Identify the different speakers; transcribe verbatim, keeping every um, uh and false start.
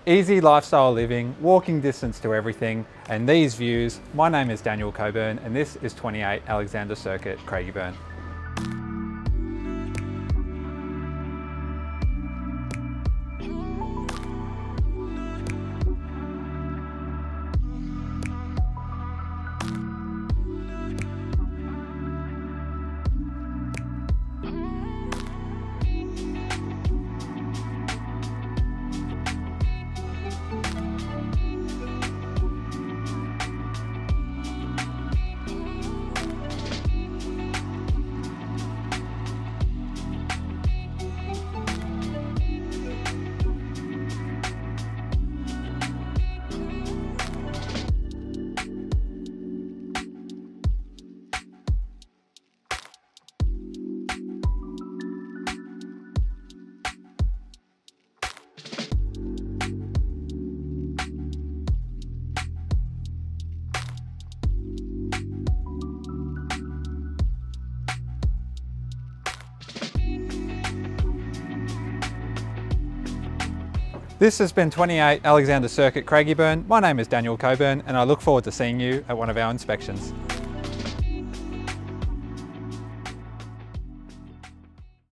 Speaker 1: Easy lifestyle living, walking distance to everything, and these views. My name is Daniel Coburn and this is twenty-eight Alexander Circuit, Craigieburn. This has been twenty-eight Alexander Circuit, Craigieburn. My name is Daniel Coburn and I look forward to seeing you at one of our inspections.